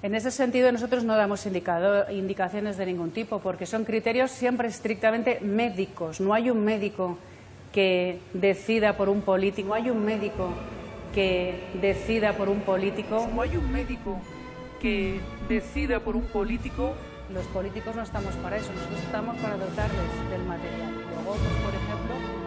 En ese sentido, nosotros no damos indicaciones de ningún tipo, porque son criterios siempre estrictamente médicos. No hay un médico que decida por un político, no hay un médico que decida por un político. No hay un médico que decida por un político. Los políticos no estamos para eso, nosotros estamos para dotarles del material. Luego, pues, por ejemplo,